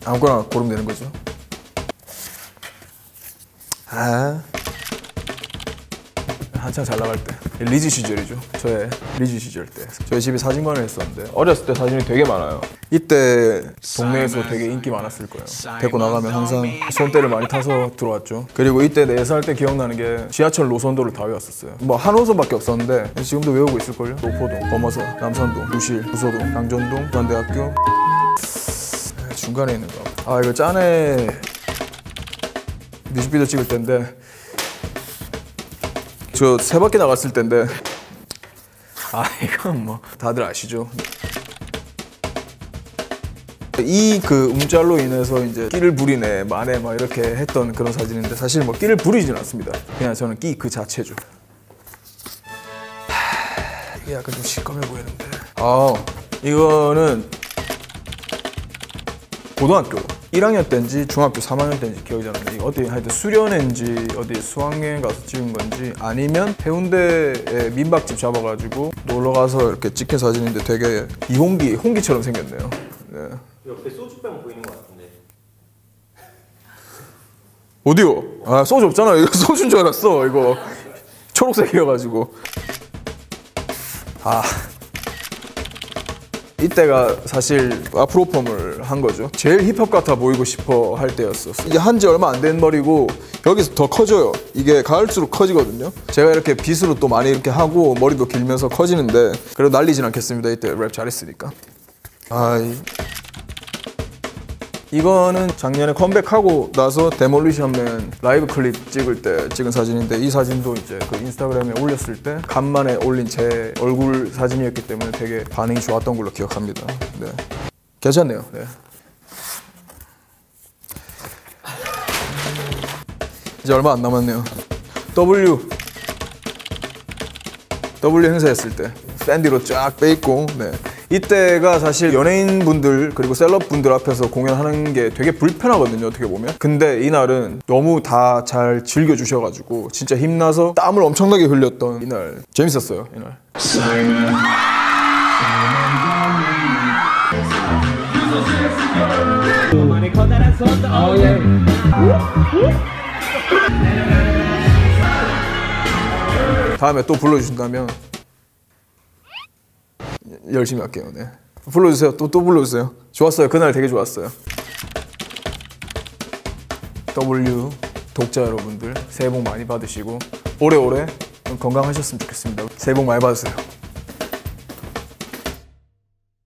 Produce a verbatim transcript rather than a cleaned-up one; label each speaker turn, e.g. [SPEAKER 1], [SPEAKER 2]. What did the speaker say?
[SPEAKER 1] 아무거나 고르면 되는 거죠. 아, 한창 잘 나갈 때 리즈 시절이죠. 저의 리즈 시절 때 저희 집이 사진관을 했었는데 어렸을 때 사진이 되게 많아요. 이때 동네에서 되게 인기 많았을 거예요. 데리고 나가면 항상 손때를 많이 타서 들어왔죠. 그리고 이때 네 살 때 기억나는 게 지하철 노선도를 다 외웠었어요. 뭐 한 호선밖에 없었는데 지금도 외우고 있을걸요. 노포동, 범어선, 남산동, 부실, 부소동, 당전동, 부산대학교 중간에 있는 거. 아 이거 짠에 뮤직비디오 찍을 때인데 저 세 바퀴 나갔을 때인데 아 이건 뭐 다들 아시죠? 이 그 움짤로 인해서 이제 끼를 부리네 마네 막 이렇게 했던 그런 사진인데 사실 뭐 끼를 부리진 않습니다. 그냥 저는 끼 그 자체죠. 하, 이게 약간 좀 시꺼매 보이는데 아 이거는 고등학교 일 학년 때인지 중학교 삼 학년 때인지 기억이 잘 안 나요. 어디 하여튼 수련회인지 어디 수학여행 가서 찍은 건지 아니면 해운대에 민박집 잡아가지고 놀러 가서 이렇게 찍힌 사진인데 되게 이홍기, 홍기처럼 생겼네요. 네.
[SPEAKER 2] 옆에 소주병 보이는 것 같은데.
[SPEAKER 1] 어디요? 아 소주 없잖아. 이거 소주인 줄 알았어. 이거 초록색이어가지고. 아. 이때가 사실 아프로펌을 한 거죠. 제일 힙합 같아 보이고 싶어 할 때였어. 이게 한지 얼마 안 된 머리고 여기서 더 커져요. 이게 가을수록 커지거든요. 제가 이렇게 빗으로 또 많이 이렇게 하고 머리도 길면서 커지는데 그래도 날리진 않겠습니다. 이때 랩 잘했으니까. 아이. 이거는 작년에 컴백하고 나서 데몰리션맨 라이브 클립 찍을 때 찍은 사진인데 이 사진도 이제 그 인스타그램에 올렸을 때 간만에 올린 제 얼굴 사진이었기 때문에 되게 반응이 좋았던 걸로 기억합니다. 네. 괜찮네요. 네. 이제 얼마 안 남았네요. W W 행사했을 때 샌디로 쫙 빼입고 네. 이때가 사실 연예인분들 그리고 셀럽분들 앞에서 공연하는 게 되게 불편하거든요. 어떻게 보면. 근데 이날은 너무 다 잘 즐겨주셔가지고 진짜 힘나서 땀을 엄청나게 흘렸던 이날. 재밌었어요. 이날. 다음에 또 불러주신다면 열심히 할게요. 네. 불러주세요. 또, 또 불러주세요. 좋았어요. 그날 되게 좋았어요. W 독자 여러분들 새해 복 많이 받으시고 오래오래 건강하셨으면 좋겠습니다. 새해 복 많이 받으세요.